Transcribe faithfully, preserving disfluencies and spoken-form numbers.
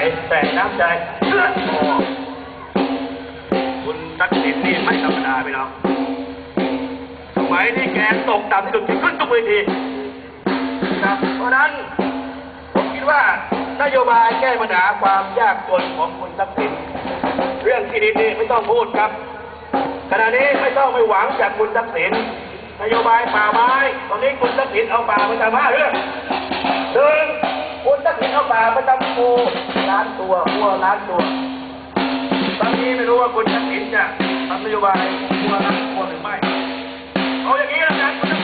แต่น้ำใจเลือดออกคุณทักษิณนี่ไม่ธรรมดาไปน้องสมัยนี้แกตกต่ำที่สุดขึ้นทุกเวทีครับเพราะนั้นผมคิดว่านโยบายแก้ปัญหาความยากจนของคุณทักษิณเรื่องที่ดินนี่ไม่ต้องพูดครับขณะนี้ไม่ต้องไปหวังจากคุณทักษิณนโยบายป่าไม้ตอนนี้คุณทักษิณเอาป่าไปทำห้าเรื่องหนึ่งคุณทักษิณเอาป่าไปทำปูล้านตัววัวล้านตัวตอนนี้ไม่รู้ว่าคุณทักษิณจะทำนโยบายวัวล้านตัวหรือไม่เอาอย่างนี้แล้วกันคุณ